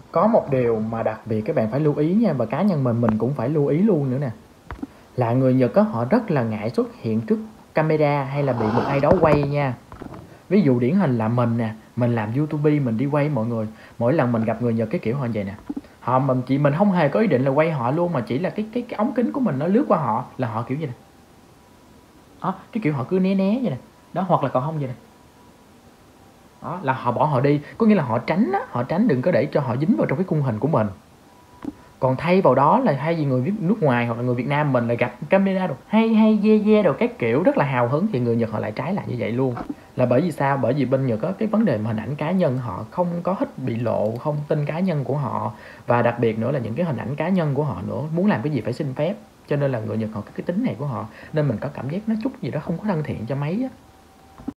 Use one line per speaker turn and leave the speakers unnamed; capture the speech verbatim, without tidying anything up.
Có một điều mà đặc biệt các bạn phải lưu ý nha, và cá nhân mình mình cũng phải lưu ý luôn nữa nè, là người Nhật á, họ rất là ngại xuất hiện trước camera hay là bị một ai đó quay nha. Ví dụ điển hình là mình nè, mình làm YouTube mình đi quay mọi người, mỗi lần mình gặp người Nhật cái kiểu họ vậy nè. Họ mình chỉ mình không hề có ý định là quay họ luôn, mà chỉ là cái cái cái ống kính của mình nó lướt qua họ là họ kiểu vậy nè. Đó, cái kiểu họ cứ né né vậy nè. Đó, hoặc là còn không vậy nè. Đó, là họ bỏ họ đi, có nghĩa là họ tránh á, họ tránh đừng có để cho họ dính vào trong cái khung hình của mình. Còn thay vào đó là hay gì người nước ngoài hoặc là người Việt Nam mình lại gặp camera đồ hay hay yeah yeah đồ các kiểu rất là hào hứng, thì người Nhật họ lại trái lại như vậy luôn. Là bởi vì sao? Bởi vì bên Nhật có cái vấn đề mà hình ảnh cá nhân họ không có thích bị lộ thông tin cá nhân của họ, và đặc biệt nữa là những cái hình ảnh cá nhân của họ nữa, muốn làm cái gì phải xin phép, cho nên là người Nhật họ có cái tính này của họ, nên mình có cảm giác nó chút gì đó không có thân thiện cho mấy á.